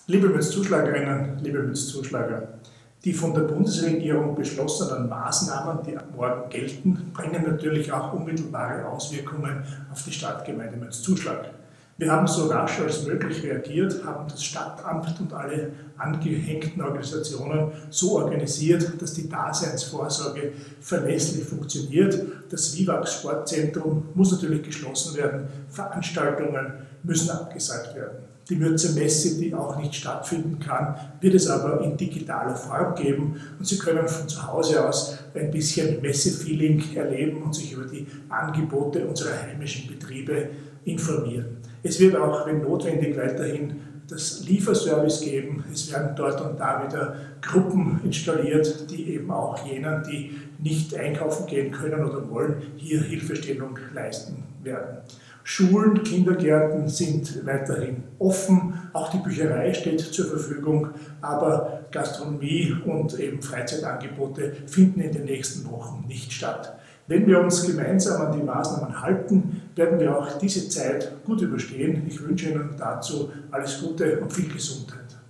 Liebe Münzzuschlagerinnen, liebe Münzzuschlager, die von der Bundesregierung beschlossenen Maßnahmen, die ab morgen gelten, bringen natürlich auch unmittelbare Auswirkungen auf die Stadtgemeinde Münzzuschlag. Wir haben so rasch als möglich reagiert, haben das Stadtamt und alle angehängten Organisationen so organisiert, dass die Daseinsvorsorge verlässlich funktioniert. Das Vivax Sportzentrum muss natürlich geschlossen werden, Veranstaltungen müssen abgesagt werden. Die Münzer Messe, die auch nicht stattfinden kann, wird es aber in digitaler Form geben und Sie können von zu Hause aus ein bisschen Messefeeling erleben und sich über die Angebote unserer heimischen Betriebe informieren. Es wird auch, wenn notwendig, weiterhin das Lieferservice geben. Es werden dort und da wieder Gruppen installiert, die eben auch jenen, die nicht einkaufen gehen können oder wollen, hier Hilfestellung leisten werden. Schulen, Kindergärten sind weiterhin offen, auch die Bücherei steht zur Verfügung, aber Gastronomie und eben Freizeitangebote finden in den nächsten Wochen nicht statt. Wenn wir uns gemeinsam an die Maßnahmen halten, werden wir auch diese Zeit gut überstehen. Ich wünsche Ihnen dazu alles Gute und viel Gesundheit.